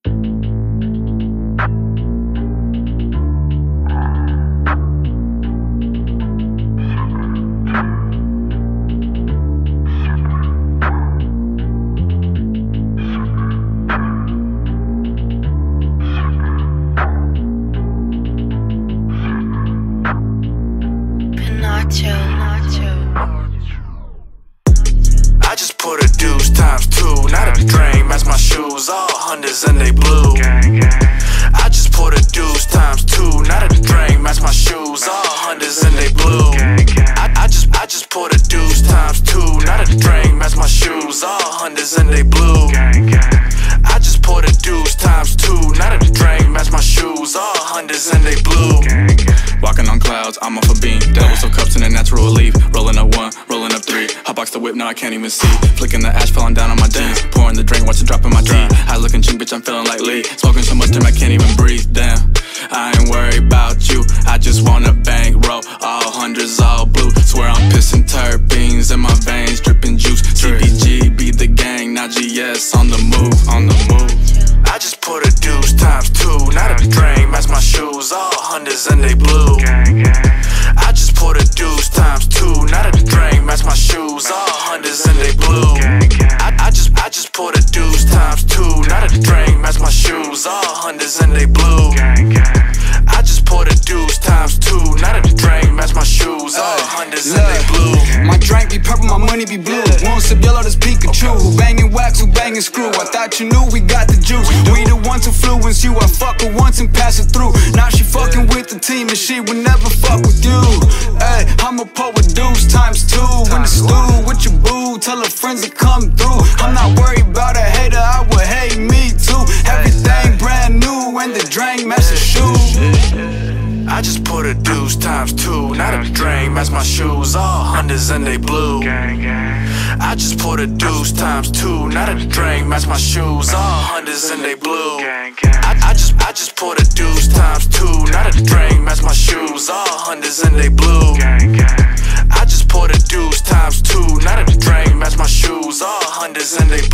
I just put a deuce times two, not a drain, match my shoes, all hundreds and they blue. I just put a deuce times two, not a drain, match my shoes, all hundreds and they blue. I just put a deuce times two, not a drain, match my shoes, all hundreds and they blue. I just put a deuce times two, not a drain, match my shoes, all hundreds and they blue. Walking on clouds, I'm off a beam. Doubles of cups in a natural leaf. Rolling up one, rolling up three. Hotbox the whip, now I can't even see. Flicking the ash, falling down on my jeans. Pouring the drink, watch it drop in my tea. High looking chink, bitch, I'm feeling like Lee. Smoking so much damn, I can't even breathe, damn. I ain't worried about you, I just want a bankroll. All hundreds, all blue. Swear I'm pissing terpenes in my veins, dripping juice. CPG, be the gang, now GS on the move, on the move. I just put a deuce times two, not a drain, match my shoes, all hundreds and they blue. I just put a deuce times two, not a drain, match my shoes, all hundreds and they blue. I just put a deuce times two, not a drain, match my shoes, all hundreds and they blue. I just put a deuce times two, not a drain, match my shoes, all hundreds and they blue. My drink be purple, my money be blue. One sip yellow, that's Pikachu. Who banging wax, who banging screw? I thought you knew we got the juice. We the ones who influence you. I fuck her once and pass it through. Now she fucking with the team and she would never fuck with you. Ay, I'ma pour a deuce times two in the stew with your boo. Tell her friends to come through. I'm not worried about a hater, I would hate me too. Everything brand new and the drain match the shoe. I just put a deuce times two, not a drain, match my shoes, all hundreds and they blue. I just put a deuce times two, not a drain, match my shoes, all hundreds and they blue. I just put a deuce times two, not a drain, match my shoes, all hundreds and they blue. I just put a deuce times two, not a drain, match my shoes, all hundreds and they blue.